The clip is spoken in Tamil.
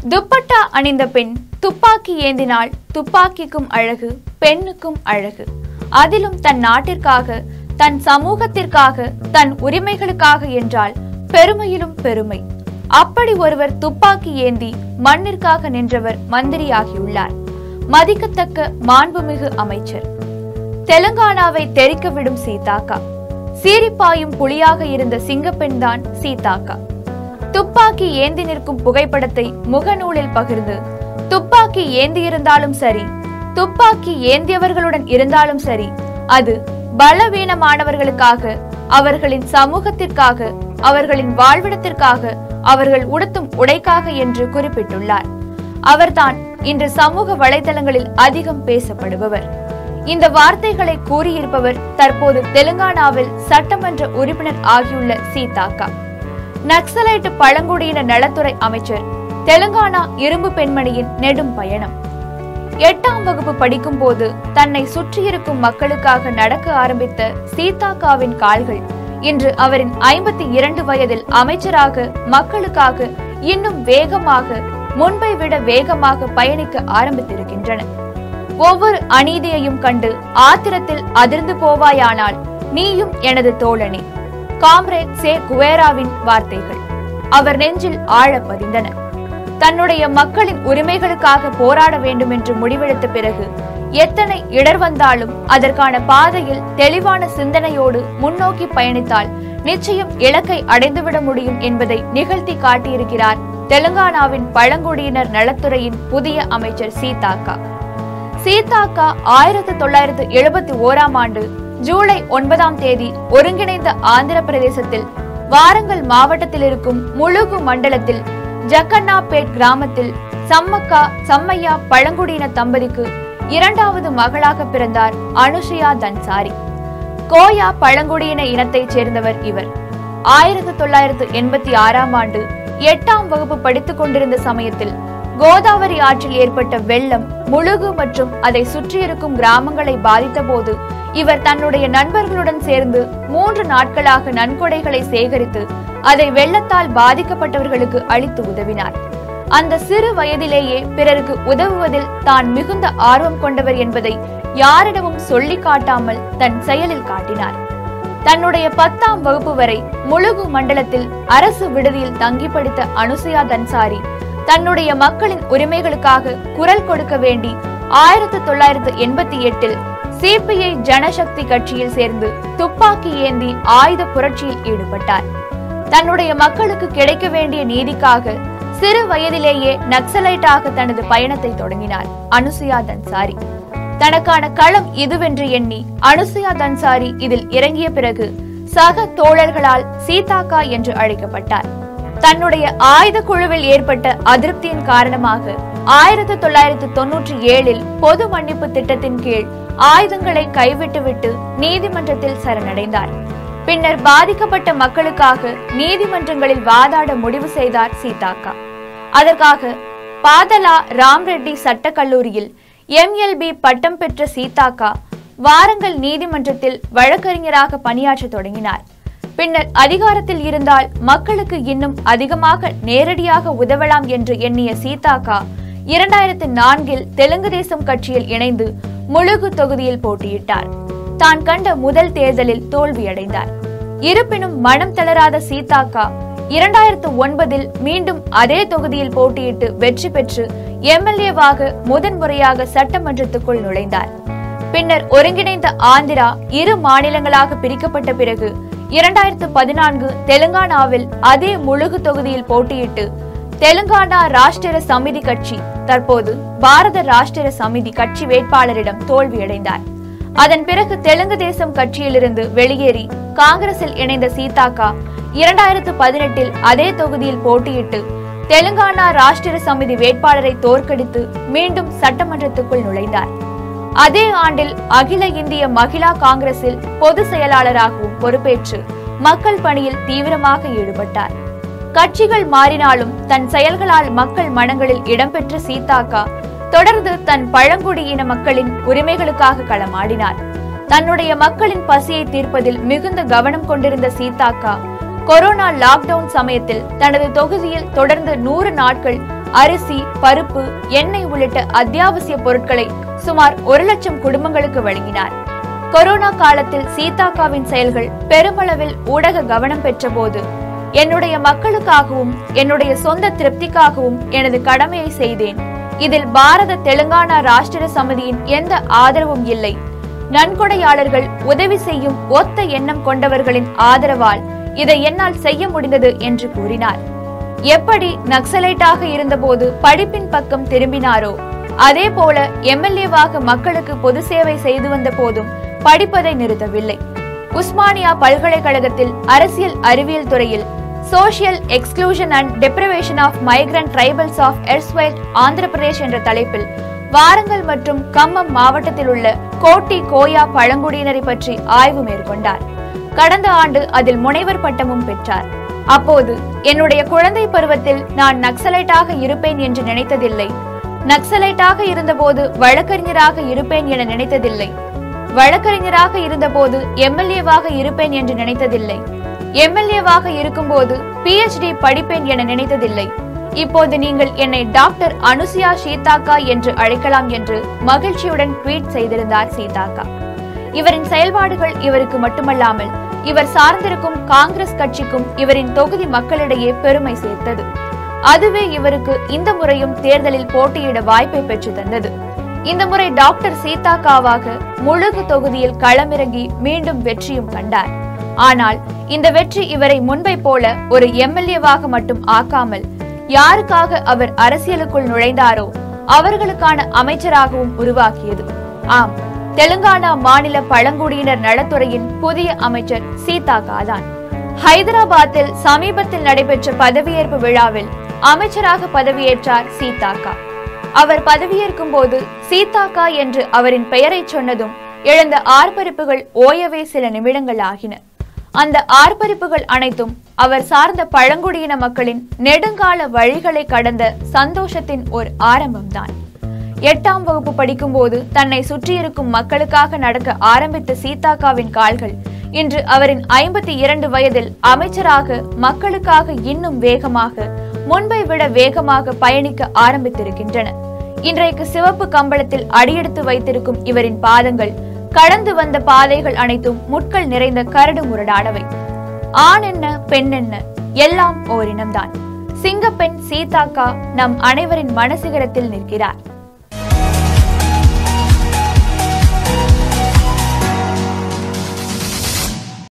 துப்பட்டா அணிந்த பெண் துப்பாக்கி ஏந்தினால் துப்பாக்கிக்கும் அழகு, பெண்ணுக்கும் அழகு. அதிலும் தன் நாட்டிற்காக, தன் சமூகத்திற்காக, தன் உரிமைகளுக்காக என்றால் பெருமையிலும் பெருமை. அப்படி ஒருவர் துப்பாக்கி ஏந்தி மண்ணிற்காக நின்றவர் மந்திரியாகியுள்ளார். மதிக்கத்தக்க மாண்புமிகு அமைச்சர். தெலுங்கானாவை தெறிக்க விடும் சீதாக்கா. சீரிப்பாயும் புலியாக இருந்த சிங்கப்பெண் தான் சீதாக்கா. துப்பாக்கி ஏந்தி நிற்கும் புகைப்படத்தை முகநூலில் பகிர்ந்து, துப்பாக்கி ஏந்தியிருந்தாலும் சரி, துப்பாக்கி ஏந்தியவர்களுடன் இருந்தாலும் சரி, அது பலவீனமானவர்களுக்காக, அவர்களின் சமூகத்திற்காக, அவர்களின் வாழ்விடத்திற்காக, அவர்கள் உடுத்தும் உடைக்காக என்று குறிப்பிட்டுள்ளார். அவர்தான் இன்று சமூக வலைதளங்களில் அதிகம் பேசப்படுபவர். இந்த வார்த்தைகளை கூறியிருப்பவர் தற்போது தெலுங்கானாவில் சட்டமன்ற உறுப்பினர் ஆகியுள்ள சீதாக்கா. நக்சலைட் பழங்குடியின நலத்துறை அமைச்சர். தெலுங்கானா இரும்பு பெண்மணியின் நெடும் பயணம். 8ஆம் வகுப்பு படிக்கும் போது தன்னை சுற்றியிருக்கும் மக்களுக்காக நடக்க ஆரம்பித்த சீதாக்காவின் கால்கள் இன்று அவரின் 52 வயதில் அமைச்சராக மக்களுக்காக இன்னும் வேகமாக, முன்பை விட வேகமாக பயணிக்க ஆரம்பித்திருக்கின்றன. ஒவ்வொரு அநீதியையும் கண்டு ஆத்திரத்தில் அதிர்ந்து போவாயானால் நீயும் எனது தோழனே. காம்ரேட் சே குவேராவின் வார்த்தைகள் அவர் நெஞ்சில் ஆழ பதிந்தன. தன்னுடைய மக்களின் உரிமைகளுக்காக போராட வேண்டும் என்று முடிவெடுத்த பிறகு எத்தனை இடர் வந்தாலும் அதற்கான பாதையில் தெளிவான சிந்தனையோடு முன்னோக்கி பயணித்தால் நிச்சயம் இலக்கை அடைந்துவிட முடியும் என்பதை நிகழ்த்தி காட்டியிருக்கிறார் தெலுங்கானாவின் பழங்குடியினர் நலத்துறையின் புதிய அமைச்சர் சீதாக்கா. சீதாக்கா 1971ஆம் ஆண்டு ஜூலை 9ஆம் தேதி ஒருங்கிணைந்த ஆந்திர பிரதேசத்தில் வாரங்கல் மாவட்டத்தில் இருக்கும் முழுகு மண்டலத்தில் ஜக்கண்ணாபேட் கிராமத்தில் சம்மையா பழங்குடியின தம்பதிக்கு 2வது மகளாக பிறந்தார் அனுஷியா தன்சாரி. கோயா பழங்குடியின இனத்தைச் சேர்ந்தவர் இவர். 1986ஆம் ஆண்டு 8ஆம் வகுப்பு படித்துக் கொண்டிருந்த சமயத்தில் கோதாவரி ஆற்றில் ஏற்பட்ட வெள்ளம் முழுகு மற்றும் அதை சுற்றியிருக்கும் கிராமங்களை பாதித்த போது இவர் தன்னுடைய நண்பர்களுடன் சேர்ந்து 3 நாட்களாக நன்கொடைகளை சேகரித்து அதை வெள்ளத்தால் பாதிக்கப்பட்டவர்களுக்கு அளித்து உதவினார். அந்த சிறு வயதிலேயே பிறருக்கு உதவுவதில் தான் மிகுந்த ஆர்வம் கொண்டவர் என்பதை யாரிடமும் சொல்லி காட்டாமல் தன் செயலில் காட்டினார். தன்னுடைய 10ஆம் வகுப்பு வரை முழுகு மண்டலத்தில் அரசு விடுதியில் தங்கி படித்த அனுஷியா தன்சாரி தன்னுடைய மக்களின் உரிமைகளுக்காக குரல் கொடுக்க வேண்டி 1988இல் சிபிஐ ஜனசக்தி கட்சியில் சேர்ந்து துப்பாக்கி ஏந்தி ஆயுத புரட்சியில் ஈடுபட்டார். தன்னுடைய மக்களுக்கு கிடைக்க வேண்டிய நீதிக்காக சிறு வயதிலேயே நக்சலைட்டாக தனது பயணத்தை தொடங்கினார் அனுஷியா தன்சாரி. தனக்கான களம் இதுவென்று எண்ணி அனுஷியா தன்சாரி இதில் இறங்கிய பிறகு சக தோழர்களால் சீதாக்கா என்று அழைக்கப்பட்டார். தன்னுடைய ஆயுத குழுவில் ஏற்பட்ட அதிருப்தியின் காரணமாக 1997இல் பொது மன்னிப்பு திட்டத்தின் கீழ் ஆயுதங்களை கைவிட்டுவிட்டு நீதிமன்றத்தில் சரணடைந்தார். பின்னர் பாதிக்கப்பட்ட மக்களுக்காக நீதிமன்றங்களில் வாதாட முடிவு செய்தார் சீதாக்கா. அதற்காக பாதலா ரெட்டி சட்ட கல்லூரியில் MLB பட்டம் பெற்ற சீதாக்கா வாரங்கல் நீதிமன்றத்தில் வழக்கறிஞராக பணியாற்ற தொடங்கினார். பின்னர் அதிகாரத்தில் இருந்தால் மக்களுக்கு இன்னும் அதிகமாக நேரடியாக உதவலாம் என்று எண்ணிய சீதாக்கா 2004இல் தெலுங்கு தேசம் கட்சியில் இணைந்து முழுகு தொகுதியில் போட்டியிட்டார். தான் கண்ட முதல் தேர்தலில் தோல்வியடைந்தார். இருப்பினும் மனம் தளராத சீதாக்கா 2009இல் மீண்டும் அதே தொகுதியில் போட்டியிட்டு வெற்றி பெற்று MLAவாக முதன்முறையாக சட்டமன்றத்துக்குள் நுழைந்தார். பின்னர் ஒருங்கிணைந்த ஆந்திரா 2 மாநிலங்களாக பிரிக்கப்பட்ட பிறகு 2014 தெலுங்கானாவில் அதே முழுகு தொகுதியில் போட்டியிட்டு தெலுங்கானா ராஷ்டிர சமிதி கட்சி, தற்போது பாரத ராஷ்டிர சமிதி கட்சி வேட்பாளரிடம் தோல்வியடைந்தார். அதன் பிறகு தெலுங்கு தேசம் கட்சியிலிருந்து வெளியேறி காங்கிரஸில் இணைந்த சீதாக்கா 2018இல் அதே தொகுதியில் போட்டியிட்டு தெலுங்கானா ராஷ்டிர சமிதி வேட்பாளரை தோற்கடித்து மீண்டும் சட்டமன்றத்துக்குள் நுழைந்தார். அதே ஆண்டில் அகில இந்திய மகிழா காங்கிரஸில் பொது செயலாளராகவும் பொறுப்பேற்று மக்கள் பணியில் தீவிரமாக ஈடுபட்டார். கட்சிகள் மாறினாலும் தன் செயல்களால் மக்கள் மனங்களில் இடம்பெற்ற சீதாக்கா தொடர்ந்து தன் பழங்குடியின மக்களின் உரிமைகளுக்காக களமாடினார். தன்னுடைய மக்களின் பசியை தீர்ப்பதில் மிகுந்த கவனம் கொண்டிருந்த சீதாக்கா கொரோனா லாக்டவுன் சமயத்தில் தனது தொகுதியில் தொடர்ந்து 100 நாட்கள் அரிசி, பருப்பு, எண்ணெய் உள்ளிட்ட அத்தியாவசிய பொருட்களை சுமார் 1 லட்சம் குடும்பங்களுக்கு வழங்கினார். கொரோனா காலத்தில் சீதாக்காவின் செயல்கள் பெருமளவில் ஊடக கவனம் பெற்ற போது, என்னுடைய மக்களுக்காகவும் என்னுடைய சொந்த திருப்திக்காகவும் எனது கடமையை செய்தேன். இதில் பாரத தெலுங்கானா ராஷ்டிர சமிதியின் எந்த ஆதரவும் இல்லை. நன்கொடையாளர்கள், உதவி செய்யும் ஒத்த எண்ணம் கொண்டவர்களின் ஆதரவால் இதை என்னால் செய்ய முடிந்தது என்று கூறினார். எப்படி நக்சலைட்டாக இருந்தபோது படிப்பின் பக்கம் திரும்பினாரோ, அதே போல MLA-வாக மக்களுக்கு பொது சேவை செய்து வந்த போதும் படிப்பதை நிறுத்தவில்லை. உஸ்மானியா பல்கலைக்கழகத்தில் அரசியல் அறிவியல் துறையில் social exclusion and deprivation of migrant tribals of erstwhile Andhra Pradesh என்ற தலைப்பில் வாரங்கல் மற்றும் கம்மம் மாவட்டத்தில் உள்ள கோட்டி கோயா பழங்குடியினரை பற்றி ஆய்வு மேற்கொண்டார். கடந்த ஆண்டு அதில் முனைவர் பட்டமும் பெற்றார். அப்போது, என்னுடைய குழந்தை பருவத்தில் நான் நக்சலைட்டாக இருப்பேன் என்று நினைத்ததில்லை. நக்சலைட்டாக இருந்தபோது வழக்கறிஞராக இருப்பேன் என நினைத்ததில்லை. வழக்கறிஞராக இருந்தபோது MLA-வாக இருப்பேன் என்று நினைத்ததில்லை. MLA-வாக இருக்கும்போது PhD படிப்பேன் என நினைத்ததில்லை. இப்போது நீங்கள் என்னை டாக்டர் அனுசுயா சீதாக்கா என்று அழைக்கலாம் என்று மகிழ்ச்சியுடன் ட்வீட் செய்திருந்தார் சீதாக்கா. இவரின் செயல்பாடுகள் இவருக்கு மட்டுமல்லாமல் இவர் சார்ந்திருக்கும் காங்கிரஸ் கட்சிக்கும் இவரின் தொகுதி மக்களிடையே பெருமை சேர்த்தது. அதுவே இவருக்கு இந்த முறையும் தேர்தலில் போட்டியிட வாய்ப்பை பெற்று தந்தது. இந்த முறை டாக்டர் சீதாக்காவாக முழுகு தொகுதியில் களமிறங்கி மீண்டும் வெற்றியும் கண்டார். ஆனால் இந்த வெற்றி இவரை முன்பை போல ஒரு MLA-வாக மட்டும் ஆக்காமல், யாருக்காக அவர் அரசியலுக்குள் நுழைந்தாரோ அவர்களுக்கான அமைச்சராகவும் உருவாக்கியது. ஆம், தெலுங்கானா மாநில பழங்குடியினர் நலத்துறையின் புதிய அமைச்சர் சீதாக்கா தான். ஹைதராபாத்தில் சமீபத்தில் நடைபெற்ற பதவியேற்பு விழாவில் அமைச்சராக பதவியேற்றார் சீதாக்கா. அவர் பதவியேற்கும் போது சீதாக்கா என்று அவரின் பெயரை சொன்னதும் எழுந்த ஆர்ப்பரிப்புகள் ஓயவே சில நிமிடங்கள் ஆகின. அந்த ஆர்ப்பரிப்புகள் அனைத்தும் அவர் சார்ந்த பழங்குடியின மக்களின் நெடுங்கால வழிகளை கடந்த சந்தோஷத்தின் ஒரு ஆரம்பம்தான். 8ஆம் வகுப்பு படிக்கும் போது தன்னை சுற்றியிருக்கும் மக்களுக்காக நடக்க ஆரம்பித்த சீதாக்காவின் கால்கள் இன்று அவரின் 52 வயதில் அமைச்சராக மக்களுக்காக இன்னும் வேகமாக, முன்பை விட வேகமாக பயணிக்க ஆரம்பித்திருக்கின்றன. இன்றைக்கு சிவப்பு கம்பளத்தில் அடியெடுத்து வைத்திருக்கும் இவரின் பாதங்கள் கடந்து வந்த பாதைகள் அனைத்தும் முட்கள் நிறைந்த கரடு முரடானவை. ஆண் என்ன பெண் என்ன, எல்லாம் ஓரினம்தான். சிங்கப்பெண் சீதாக்கா நம் அனைவரின் மனசிகரத்தில் நிற்கிறார்.